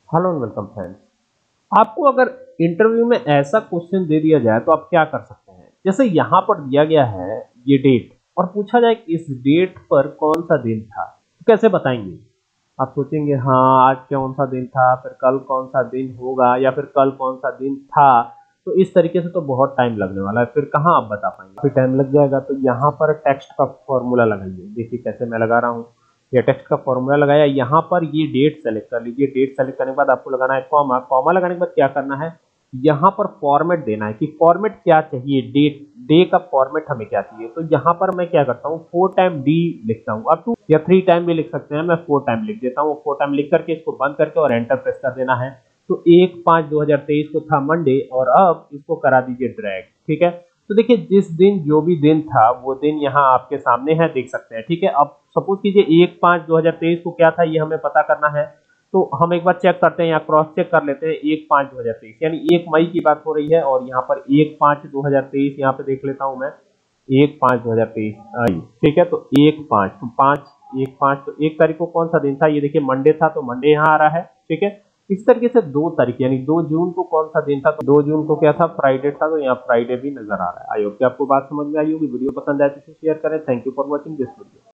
Hello and welcome friends. आपको अगर interview में ऐसा क्वेश्चन दे दिया जाए तो आप क्या कर सकते हैं। जैसे यहाँ पर दिया गया है ये डेट और पूछा जाए कि इस डेट पर कौन सा दिन था, तो कैसे बताएंगे। आप सोचेंगे हाँ आज कौन सा दिन था, फिर कल कौन सा दिन होगा, या फिर कल कौन सा दिन था। तो इस तरीके से तो बहुत टाइम लगने वाला है, फिर कहाँ आप बता पाएंगे, फिर टाइम लग जाएगा। तो यहाँ पर टेक्स्ट का फॉर्मूला लगाइए। देखिए कैसे मैं लगा रहा हूँ। ये टेक्स्ट का फॉर्मूला लगाया, यहाँ पर ये डेट सेलेक्ट कर लीजिए। डेट सेलेक्ट करने के बाद आपको लगाना है कॉमा। कॉमा लगाने के बाद क्या करना है, यहाँ पर फॉर्मेट देना है कि फॉर्मेट क्या चाहिए, डेट डे का फॉर्मेट हमें क्या चाहिए। तो यहाँ पर मैं क्या करता हूँ, 4 टाइम डी लिखता हूँ। अब 2 या 3 टाइम भी लिख सकते हैं, मैं 4 टाइम लिख देता हूँ। 4 टाइम लिख करके इसको बंद करके और एंटर प्रेस कर देना है। तो 1/5/2023 को था मंडे, और अब इसको करा दीजिए ड्रैग। ठीक है, तो देखिए जिस दिन जो भी दिन था वो दिन यहाँ आपके सामने है, देख सकते हैं। ठीक है, अब सपोज कीजिए 1/5/2023 को क्या था ये हमें पता करना है। तो हम एक बार चेक करते हैं या क्रॉस चेक कर लेते हैं। 1/5/2023 यानी 1 मई की बात हो रही है, और यहाँ पर 1/5/2023 यहाँ पे देख लेता हूँ मैं। 1/5/2023 आई। ठीक है, तो 1/5 तो 1/5 तो 1 तारीख को कौन सा दिन था, ये देखिए मंडे था, तो मंडे यहाँ आ रहा है। ठीक है, इस तरीके से 2 तारीख यानी 2 जून को कौन सा दिन था, तो 2 जून को क्या था, फ्राइडे था। तो यहाँ फ्राइडे भी नजर आ रहा है। आई होप कि आपको बात समझ में आई होगी। वीडियो पसंद आए तो शेयर करें। Thank you for watching this video.